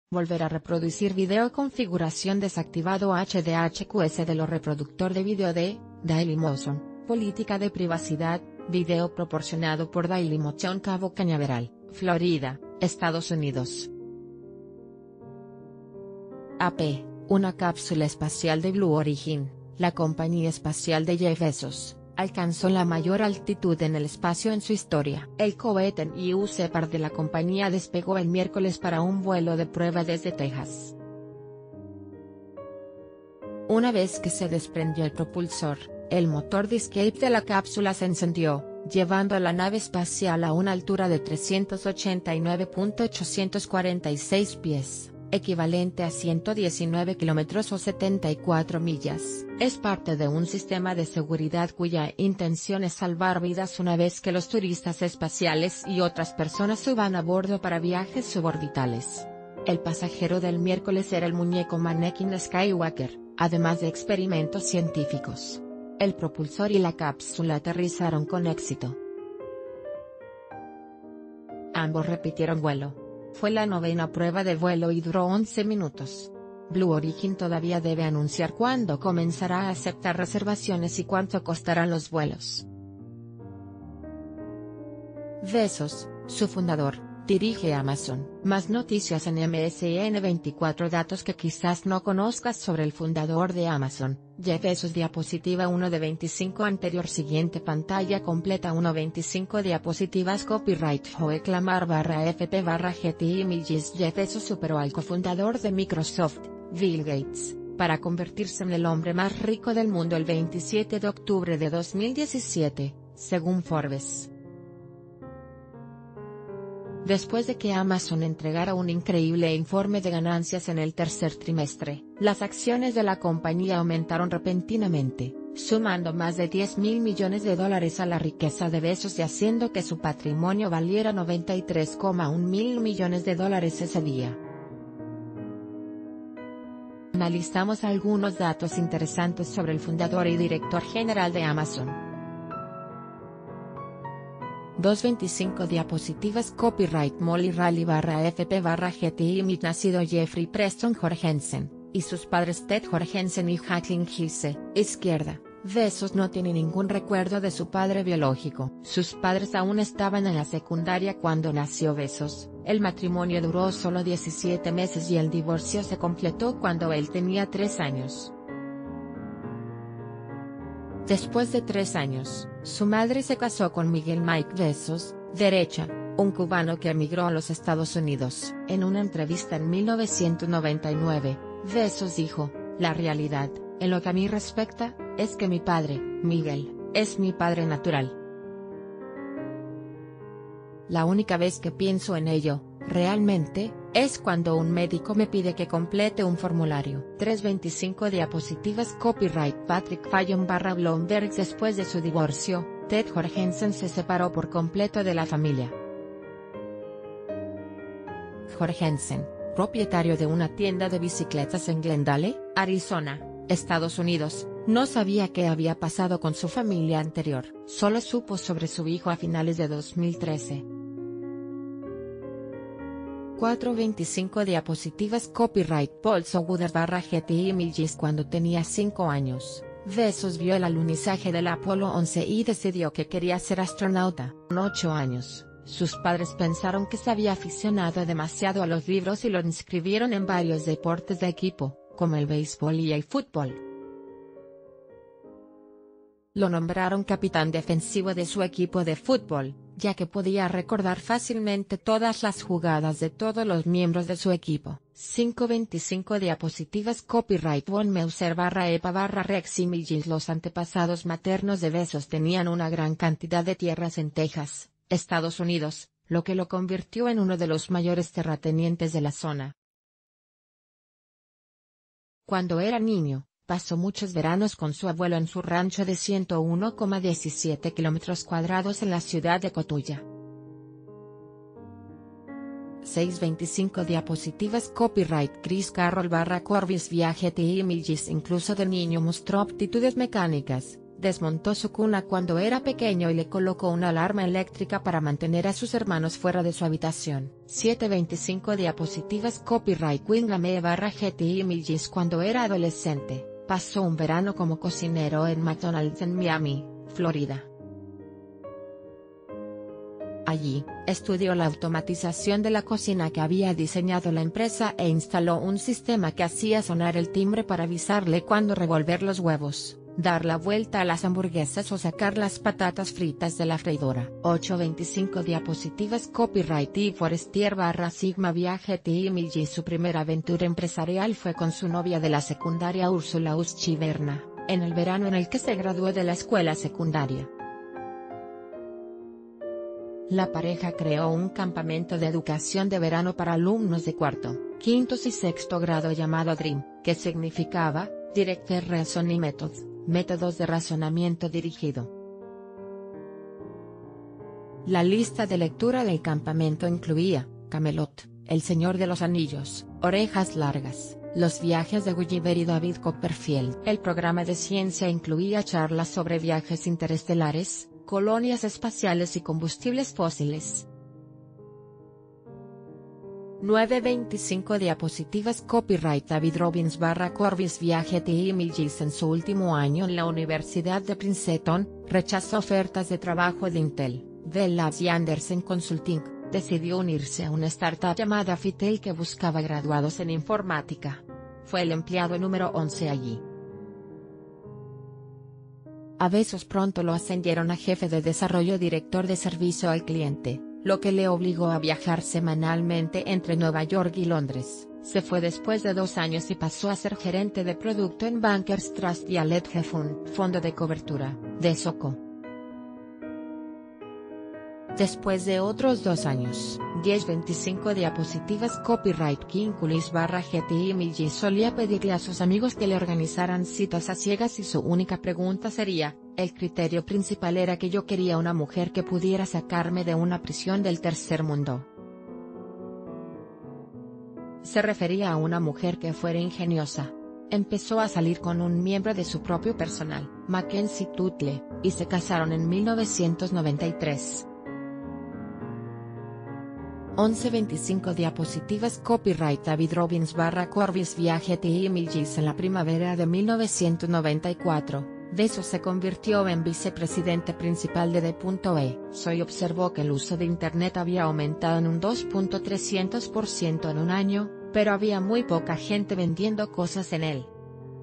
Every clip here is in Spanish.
Volver a reproducir video. Configuración desactivado HDHQS de lo reproductor de video de Dailymotion. Política de privacidad. Video proporcionado por Dailymotion. Cabo Cañaveral, Florida, Estados Unidos. AP, una cápsula espacial de Blue Origin, la compañía espacial de Jeff Bezos, alcanzó la mayor altitud en el espacio en su historia. El cohete New Shepard de la compañía despegó el miércoles para un vuelo de prueba desde Texas. Una vez que se desprendió el propulsor, el motor de escape de la cápsula se encendió, llevando a la nave espacial a una altura de 389.846 pies, equivalente a 119 kilómetros o 74 millas. Es parte de un sistema de seguridad cuya intención es salvar vidas una vez que los turistas espaciales y otras personas suban a bordo para viajes suborbitales. El pasajero del miércoles era el muñeco Anakin Skywalker, además de experimentos científicos. El propulsor y la cápsula aterrizaron con éxito. Ambos repitieron vuelo. Fue la novena prueba de vuelo y duró 11 minutos. Blue Origin todavía debe anunciar cuándo comenzará a aceptar reservaciones y cuánto costarán los vuelos. Bezos, su fundador, dirige Amazon. Más noticias en MSN 24 datos que quizás no conozcas sobre el fundador de Amazon, Jeff Bezos. Diapositiva 1 de 25 anterior. Siguiente pantalla completa 1:25 diapositivas. Copyright /FP/GT Images. Jeff Bezos superó al cofundador de Microsoft, Bill Gates, para convertirse en el hombre más rico del mundo el 27 de octubre de 2017, según Forbes. Después de que Amazon entregara un increíble informe de ganancias en el tercer trimestre, las acciones de la compañía aumentaron repentinamente, sumando más de $10.000 millones a la riqueza de Bezos y haciendo que su patrimonio valiera $93,1 mil millones ese día. Analizamos algunos datos interesantes sobre el fundador y director general de Amazon. 2:25 diapositivas. Copyright Molly Rally /FP/GT Image. Nacido Jeffrey Preston Jorgensen, y sus padres Ted Jorgensen y Jacqueline Gilse. Izquierda. Bezos no tiene ningún recuerdo de su padre biológico. Sus padres aún estaban en la secundaria cuando nació Bezos. El matrimonio duró solo 17 meses y el divorcio se completó cuando él tenía 3 años. Después de 3 años, su madre se casó con Miguel Mike Bezos, derecha, un cubano que emigró a los Estados Unidos. En una entrevista en 1999, Bezos dijo: "La realidad, en lo que a mí respecta, es que mi padre, Miguel, es mi padre natural. La única vez que pienso en ello, realmente, es cuando un médico me pide que complete un formulario". 3:25 diapositivas. Copyright Patrick Fallon /Bloomberg. Después de su divorcio, Ted Jorgensen se separó por completo de la familia. Jorgensen, propietario de una tienda de bicicletas en Glendale, Arizona, Estados Unidos, no sabía qué había pasado con su familia anterior. Solo supo sobre su hijo a finales de 2013. 4:25 diapositivas. Copyright Paul Soguder /GT Images. Cuando tenía 5 años, Bezos vio el alunizaje del Apolo 11 y decidió que quería ser astronauta. Con 8 años, sus padres pensaron que se había aficionado demasiado a los libros y lo inscribieron en varios deportes de equipo, como el béisbol y el fútbol. Lo nombraron capitán defensivo de su equipo de fútbol, ya que podía recordar fácilmente todas las jugadas de todos los miembros de su equipo. 5:25 diapositivas. Copyright Von Meuser /EPA/Rex Images. Los antepasados maternos de Bezos tenían una gran cantidad de tierras en Texas, Estados Unidos, lo que lo convirtió en uno de los mayores terratenientes de la zona. Cuando era niño, pasó muchos veranos con su abuelo en su rancho de 101,17 kilómetros cuadrados en la ciudad de Cotulla. 6:25 diapositivas. Copyright Chris Carroll /Corbis via GT Images. Incluso de niño mostró aptitudes mecánicas, Desmontó su cuna cuando era pequeño y le colocó una alarma eléctrica para mantener a sus hermanos fuera de su habitación. 725 diapositivas Copyright Wingamee/GTI Mills. Cuando era adolescente, pasó un verano como cocinero en McDonald's en Miami, Florida. Allí, estudió la automatización de la cocina que había diseñado la empresa e instaló un sistema que hacía sonar el timbre para avisarle cuándo revolver los huevos, dar la vuelta a las hamburguesas o sacar las patatas fritas de la freidora. 825 diapositivas Copyright y Forestier/Sigma GTI Mills. Su primera aventura empresarial fue con su novia de la secundaria Úrsula Uschberna, en el verano en el que se graduó de la escuela secundaria. La pareja creó un campamento de educación de verano para alumnos de cuarto, quinto y sexto grado llamado DREAM, que significaba Directed Reasoning Method, métodos de razonamiento dirigido. La lista de lectura del campamento incluía Camelot, El Señor de los Anillos, Orejas Largas, Los viajes de Gulliver y David Copperfield. El programa de ciencia incluía charlas sobre viajes interestelares, colonias espaciales y combustibles fósiles. 925 diapositivas Copyright David Robbins/Corvus GTI Mills. En su último año en la Universidad de Princeton, rechazó ofertas de trabajo de Intel, Bell Labs y Andersen Consulting. Decidió unirse a una startup llamada Fitel que buscaba graduados en informática. Fue el empleado número 11 allí. A Bezos pronto lo ascendieron a jefe de desarrollo, director de servicio al cliente, lo que le obligó a viajar semanalmente entre Nueva York y Londres. Se fue después de 2 años y pasó a ser gerente de producto en Bankers Trust y Hedge Fund, fondo de cobertura, de Soco. Después de otros 2 años, 1025 diapositivas Copyright King Kulis/GTI Mills. Solía pedirle a sus amigos que le organizaran citas a ciegas y su única pregunta sería: el criterio principal era que yo quería una mujer que pudiera sacarme de una prisión del tercer mundo. Se refería a una mujer que fuera ingeniosa. Empezó a salir con un miembro de su propio personal, Mackenzie Tuttle, y se casaron en 1993. 1125 diapositivas Copyright David Robbins/Corvus GTI Mills. En la primavera de 1994, Bezos se convirtió en vicepresidente principal de D.E. Soy observó que el uso de Internet había aumentado en un 2.300% en un año, pero había muy poca gente vendiendo cosas en él.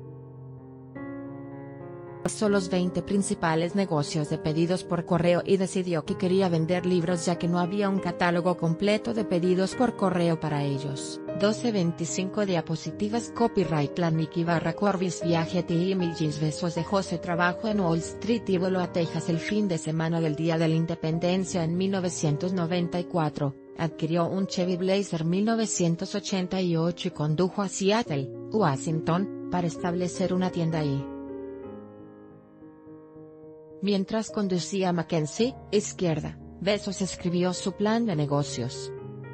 Pasó los 20 principales negocios de pedidos por correo y decidió que quería vender libros ya que no había un catálogo completo de pedidos por correo para ellos. 1225 diapositivas Copyright Lannicky/Corvus GTI Mills. Bezos dejó su trabajo en Wall Street y voló a Texas el fin de semana del Día de la Independencia en 1994, adquirió un Chevy Blazer 1988 y condujo a Seattle, Washington, para establecer una tienda ahí. Mientras conducía a Mackenzie, izquierda, Bezos escribió su plan de negocios.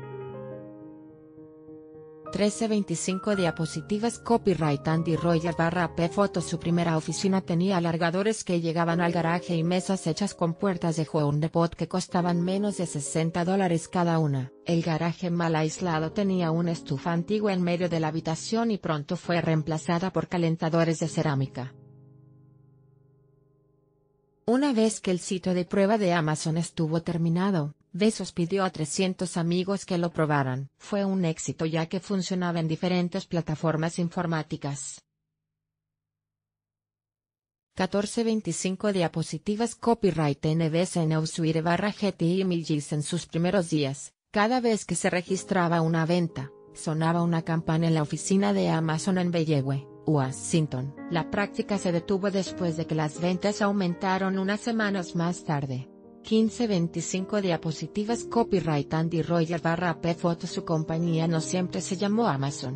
1325 diapositivas Copyright Andy Royer/AP Foto. Su primera oficina tenía alargadores que llegaban al garaje y mesas hechas con puertas de Home Depot que costaban menos de $60 cada una. El garaje mal aislado tenía una estufa antigua en medio de la habitación y pronto fue reemplazada por calentadores de cerámica. Una vez que el sitio de prueba de Amazon estuvo terminado, Bezos pidió a 300 amigos que lo probaran. Fue un éxito ya que funcionaba en diferentes plataformas informáticas. 1425 diapositivas Copyright NBC Newswire/GTI Mills. En sus primeros días, cada vez que se registraba una venta, sonaba una campana en la oficina de Amazon en Bellevue, Washington. La práctica se detuvo después de que las ventas aumentaron unas semanas más tarde. 1525 diapositivas Copyright Andy Royer/AP Foto. Su compañía no siempre se llamó Amazon.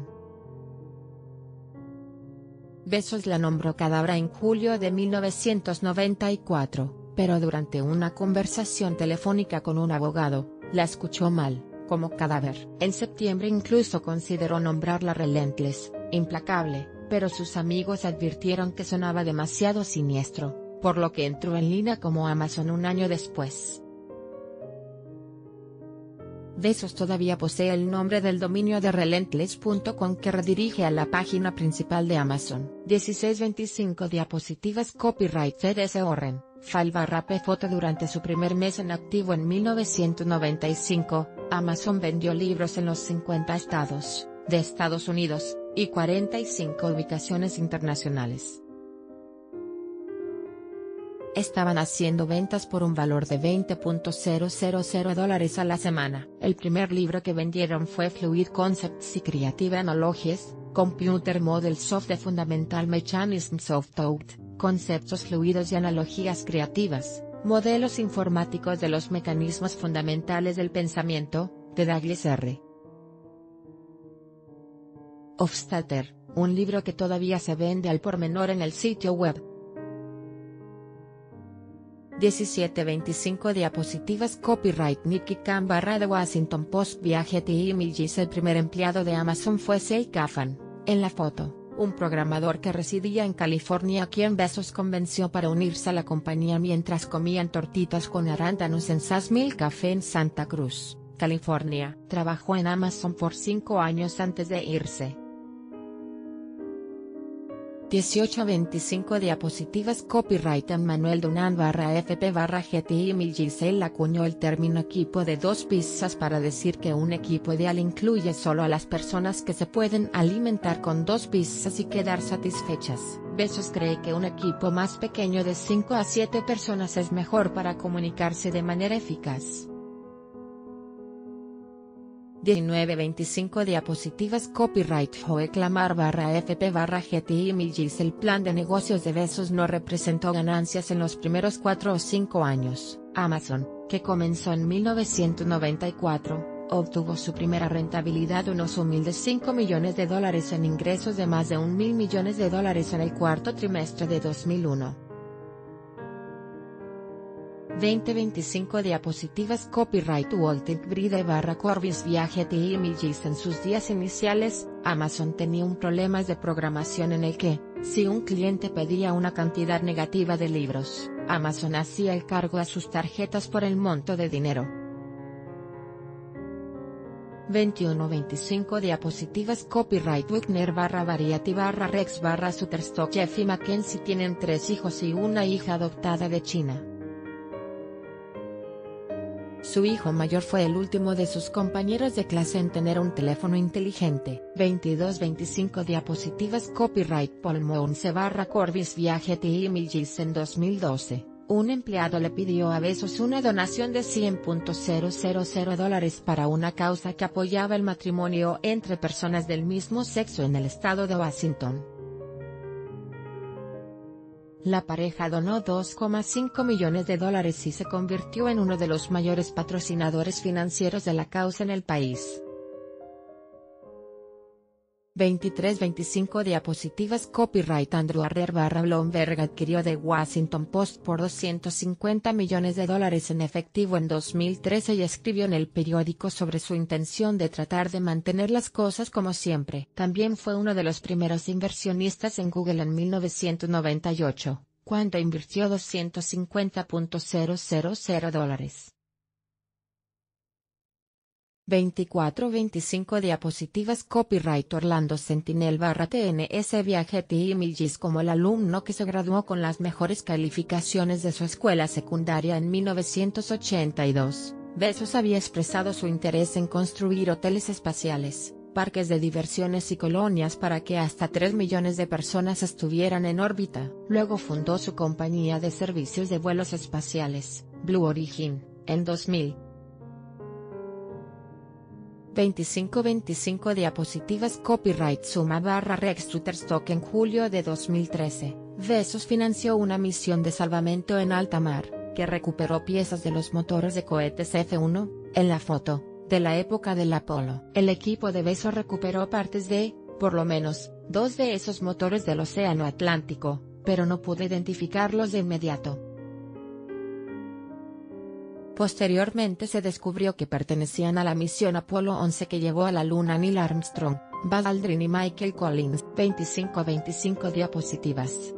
Bezos la nombró Cadabra en julio de 1994, pero durante una conversación telefónica con un abogado, la escuchó mal, como cadáver. En septiembre incluso consideró nombrarla Relentless, implacable, pero sus amigos advirtieron que sonaba demasiado siniestro, por lo que entró en línea como Amazon un año después. Bezos todavía posee el nombre del dominio de Relentless.com que redirige a la página principal de Amazon. 1625 diapositivas Copyright C.D.C. Warren, File/P foto. Durante su primer mes en activo en 1995, Amazon vendió libros en los 50 estados de Estados Unidos, y 45 ubicaciones internacionales. Estaban haciendo ventas por un valor de $20.000 a la semana. El primer libro que vendieron fue Fluid Concepts y Creative Analogies, Computer Models of the Fundamental Mechanisms of Thought, conceptos fluidos y analogías creativas, modelos informáticos de los mecanismos fundamentales del pensamiento, de Douglas R. Hofstadter, un libro que todavía se vende al por menor en el sitio web. 1725 diapositivas Copyright Nicky Khan / The Washington Post Viaje Images. El primer empleado de Amazon fue Say Kafan, en la foto, un programador que residía en California a quien Bezos convenció para unirse a la compañía mientras comían tortitas con arándanos en Sass Mill Café en Santa Cruz, California. Trabajó en Amazon por 5 años antes de irse. 1825 diapositivas Copyright Emmanuel Dunant /FP/GT Images. Él acuñó el término equipo de 2 pizzas para decir que un equipo ideal incluye solo a las personas que se pueden alimentar con 2 pizzas y quedar satisfechas. Bezos cree que un equipo más pequeño de 5 a 7 personas es mejor para comunicarse de manera eficaz. 1925 diapositivas Copyright Joe Clamar /FP/GT Images. El plan de negocios de Bezos no representó ganancias en los primeros 4 o 5 años. Amazon, que comenzó en 1994, obtuvo su primera rentabilidad de unos humildes $5 millones en ingresos de más de $1.000 millones en el cuarto trimestre de 2001. 2025 diapositivas Copyright Walter Bride /Corbis Viaje Images. En sus días iniciales, Amazon tenía un problema de programación en el que, si un cliente pedía una cantidad negativa de libros, Amazon hacía el cargo a sus tarjetas por el monto de dinero. 21-25 diapositivas Copyright Wigner /Variety /Rex /Shutterstock. Jeff y Mackenzie tienen 3 hijos y una hija adoptada de China. Su hijo mayor fue el último de sus compañeros de clase en tener un teléfono inteligente. 22-25 diapositivas Copyright Paul Mounce /Corbis Viaje Images. En 2012, un empleado le pidió a Bezos una donación de $100,000 para una causa que apoyaba el matrimonio entre personas del mismo sexo en el estado de Washington. La pareja donó $2,5 millones y se convirtió en uno de los mayores patrocinadores financieros de la causa en el país. 23-25 diapositivas Copyright Andrew Arrer /Bloomberg adquirió The Washington Post por $250 millones en efectivo en 2013 y escribió en el periódico sobre su intención de tratar de mantener las cosas como siempre. También fue uno de los primeros inversionistas en Google en 1998, cuando invirtió $250,000. 24-25 diapositivas Copyright Orlando Sentinel /TNS Viaje Images. Como el alumno que se graduó con las mejores calificaciones de su escuela secundaria en 1982, Bezos había expresado su interés en construir hoteles espaciales, parques de diversiones y colonias para que hasta 3 millones de personas estuvieran en órbita. Luego fundó su compañía de servicios de vuelos espaciales, Blue Origin, en 2000. 25-25 diapositivas Copyright Suma /Rex Shutterstock. En julio de 2013, Bezos financió una misión de salvamento en alta mar, que recuperó piezas de los motores de cohetes F-1, en la foto, de la época del Apolo. El equipo de Bezos recuperó partes de, por lo menos, 2 de esos motores del Océano Atlántico, pero no pudo identificarlos de inmediato. Posteriormente se descubrió que pertenecían a la misión Apolo 11 que llevó a la Luna Neil Armstrong, Buzz Aldrin y Michael Collins. 25-25 diapositivas